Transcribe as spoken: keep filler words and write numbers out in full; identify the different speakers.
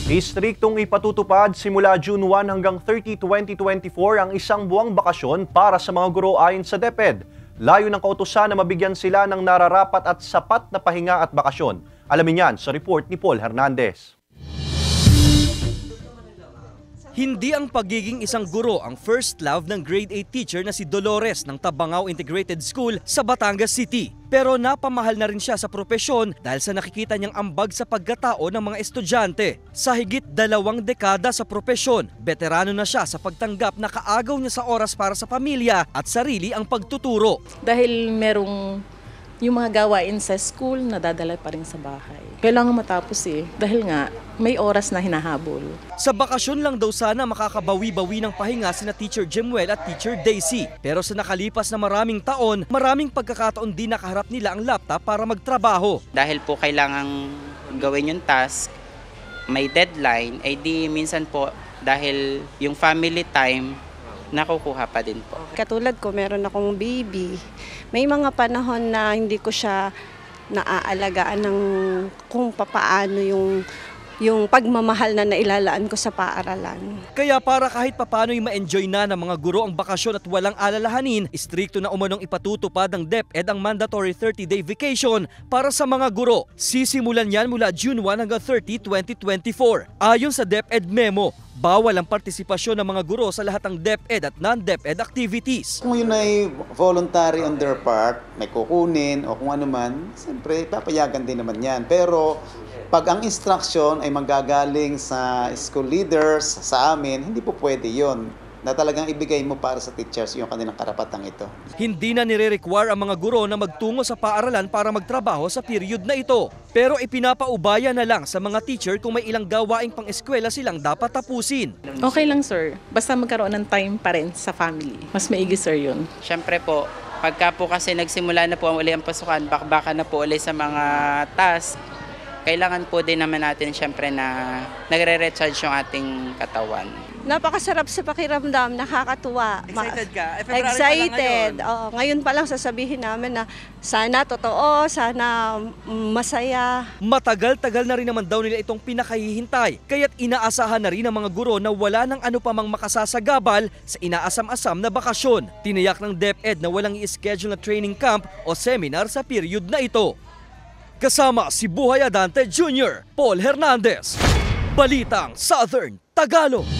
Speaker 1: Istriktong ipatutupad simula June first hanggang thirty, twenty twenty-four ang isang buwang bakasyon para sa mga guro ayon sa DepEd. Layo ng kautusan na mabigyan sila ng nararapat at sapat na pahinga at bakasyon. Alamin yan sa report ni Paul Hernandez.
Speaker 2: Hindi ang pagiging isang guro ang first love ng grade eight teacher na si Dolores ng Tabangao Integrated School sa Batangas City. Pero napamahal na rin siya sa propesyon dahil sa nakikita niyang ambag sa pagkatao ng mga estudyante. Sa higit dalawang dekada sa propesyon, veterano na siya sa pagtanggap na kaagaw niya sa oras para sa pamilya at sarili ang pagtuturo.
Speaker 3: Dahil merong yung mga gawain sa school, nadadala pa rin sa bahay. Kailangan matapos eh, dahil nga may oras na hinahabol.
Speaker 2: Sa bakasyon lang daw sana makakabawi-bawi ng pahinga sina Teacher Jemuel at Teacher Daisy. Pero sa nakalipas na maraming taon, maraming pagkakataon din nakaharap nila ang laptop para magtrabaho.
Speaker 4: Dahil po kailangang gawin yung task, may deadline, ay di minsan po dahil yung family time, nakukuha pa din po.
Speaker 5: Katulad ko, meron akong baby. May mga panahon na hindi ko siya naaalagaan ng kung papaano yung, yung pagmamahal na nailalaan ko sa paaralan.
Speaker 2: Kaya para kahit papaano'y ma-enjoy na ng mga guro ang bakasyon at walang alalahanin, istrikto na umanong ipatutupad ng DepEd ang mandatory thirty day vacation para sa mga guro. Sisimulan yan mula June first hanggang thirty, twenty twenty-four. Ayon sa DepEd memo, bawal ang partisipasyon ng mga guro sa lahat ng DepEd at non-DepEd activities.
Speaker 6: Kung yun ay voluntary on their part, may kukunin o kung ano man, siyempre papayagan din naman yan. Pero pag ang instruction ay manggagaling sa school leaders, sa amin, hindi po pwede yun. Na talagang ibigay mo para sa teachers yung kanilang karapatang ito.
Speaker 2: Hindi na nire-require ang mga guro na magtungo sa paaralan para magtrabaho sa period na ito. Pero ipinapaubaya na lang sa mga teacher kung may ilang gawaing pang-eskwela silang dapat tapusin.
Speaker 3: Okay lang sir, basta magkaroon ng time pa rin sa family. Mas maigi sir yun.
Speaker 4: Siyempre po, pagka po kasi nagsimula na po ang uli ang pasukan, bakbaka na po uli sa mga task, kailangan po din naman natin siyempre na nagre-recharge yung ating katawan.
Speaker 5: Napakasarap sa pakiramdam, nakakatuwa.
Speaker 2: Excited ka? Eh, February
Speaker 5: Excited.
Speaker 2: pa lang ngayon.
Speaker 5: Oo, ngayon pa lang sasabihin namin na sana totoo, sana masaya.
Speaker 2: Matagal-tagal na rin naman daw nila itong pinakahihintay. Kaya't inaasahan na rin ng mga guro na wala ng ano pa mang makasasagabal sa inaasam-asam na bakasyon. Tiniyak ng DepEd na walang i-schedule na training camp o seminar sa period na ito. Kasama si Buhay Adante Junior, Paul Hernandez, Balitang Southern Tagalog.